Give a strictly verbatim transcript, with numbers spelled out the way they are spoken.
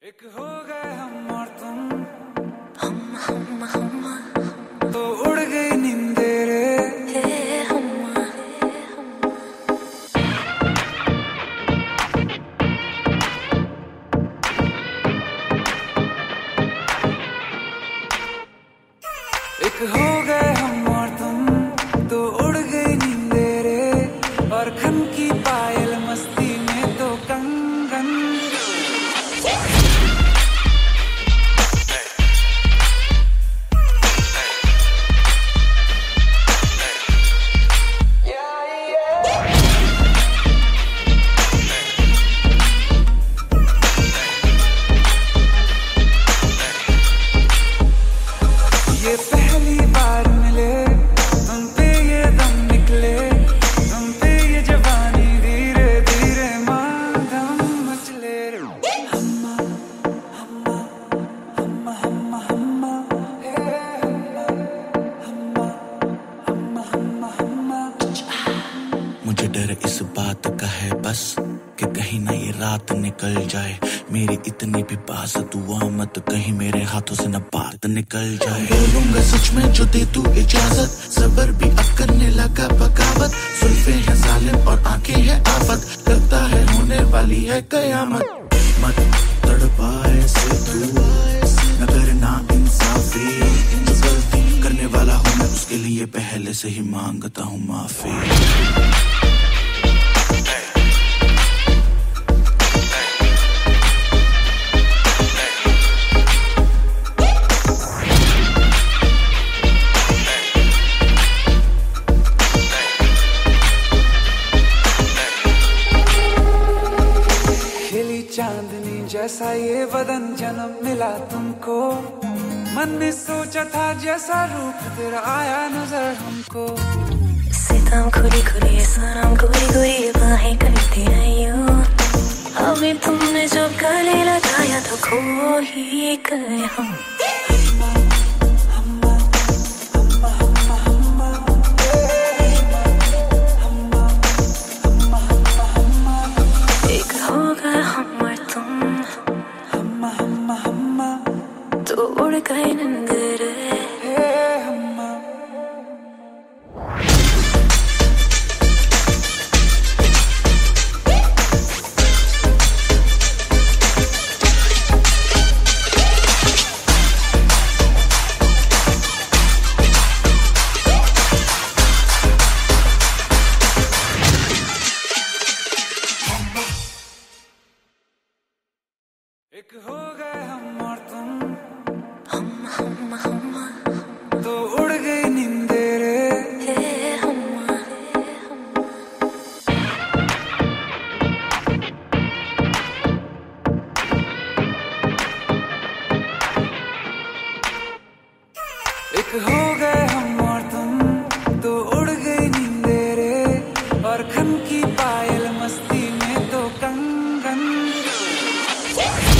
एक हो गए हम और तुम, हम हम हम तो उड़ गई नींदे रे। हे हम एक हो गए हम और तुम, तो उड़ गई नींदे रे। और खन की पायल मस्ती में तो कंगन। ये पहली बार मिले, तुम पे ये दम निकले, तुम पे ये जवानी धीरे धीरे मांगम मचले रे। हम्मा हम्मा हम्मा हम्मा हम्मा हे हम्मा हम्मा हम्मा हम्मा हम्मा। मुझे डर इस बात का है बस कि कहीं ना ये रात निकल जाए मेरी इतनी भी पास दुआ मत कहीं मेरे हाथों से न बात निकल जाए। बोलूंगा सच में जो दे तू इजाजत, सबर भी अब करने लगा बगावत। सुल्फे हैं जालिम और आंखें हैं आफत, लगता है होने वाली है कयामत। मत तड़पाए से तू न करना इंसाफी, जो गलती करने वाला हूँ मैं उसके लिए पहले से ही मांगता हूँ माफी। चांदनी जैसा ये बदन जन्म मिला तुमको, मन ने सोचा था जैसा रूप तेरा आया नजर हमको। सितम खुली खुली सनम गोरी गोरी बाहें करती आयो, अभी तुमने जो गले लगाया तो खो ही गए हम। एक होगा हम और तुम, हम्मा हम्मा हम्मा तो उड़ गए नींद रे। हे हम्मा। एक हो गए हम और तुम, हम हम हम तो उड़ गई नींदे रे। हे हम एक हो गए हम और तुम, तो उड़ गई नींदे रे। और खन की पायल मस्ती में तो कंगन।